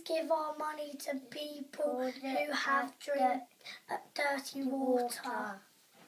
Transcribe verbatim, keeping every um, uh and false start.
give our money to people who have drink uh, dirty water.